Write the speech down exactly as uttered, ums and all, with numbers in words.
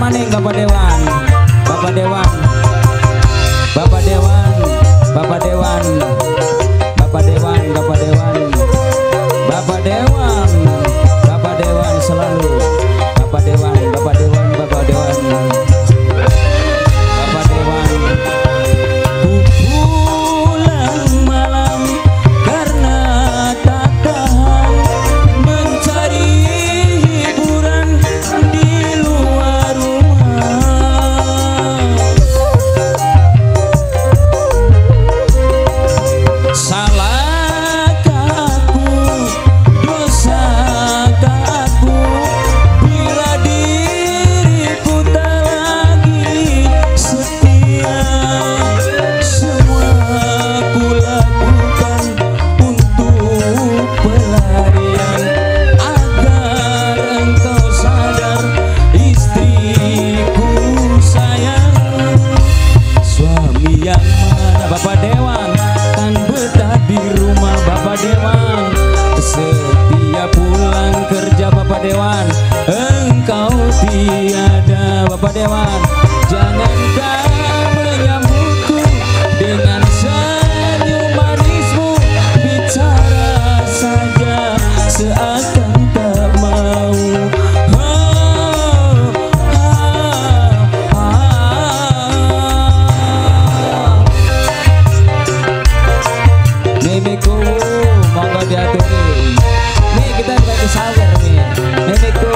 maning Bapak Dewan, Bapak Dewan, Bapak Dewan, Bapak Dewan, Bapak Dewan, Bapak Dewan, Bapak Dewan, Bapak Dewan selalu, Bapak Dewan, Bapak Dewan, Bapak Dewan, Bapak Dewan. Ku pulang malam karena tak tahan mencari hiburan di luar rumah. Salahkah aku, dosakah aku bila diriku tak lagi setia. Semua ku lakukan untuk pelarian agar engkau sadar istriku sayang. Suami yang mana Bapak Dewan kan betah di rumah Bapak Dewan, setiap pulang kerja Bapak Dewan engkau tiada Bapak Dewan. Jangankan menyambutku dengan senyum manismu, bicara saja seakan tak mau. Oh, ah, ah. Mimiku monggo diaturi. Nih kita lagi sawer nih. Mimiku